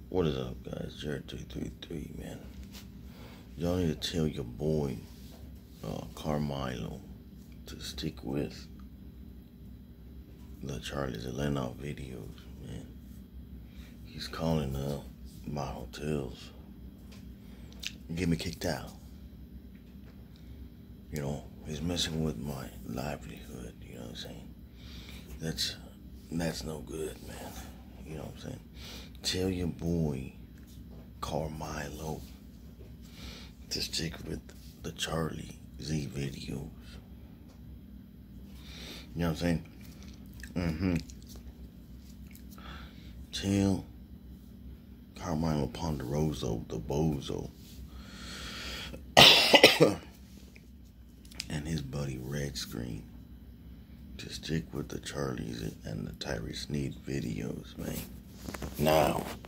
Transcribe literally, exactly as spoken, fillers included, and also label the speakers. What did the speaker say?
Speaker 1: What is up, guys? Jared three three three, man. Y'all need to tell your boy, uh, Karmylow, to stick with the Charlie zelenoff videos, man. He's calling up my hotels, get me kicked out. You know, he's messing with my livelihood, you know what I'm saying? That's, that's no good, man. You know what I'm saying? Tell your boy, Karmylow, to stick with the Charlie Z videos. You know what I'm saying? Mm-hmm. Tell Karmylow Ponderosa, the bozo, and his buddy Redscreen to stick with the Charlies and the Tyree Sneed videos, man. Now.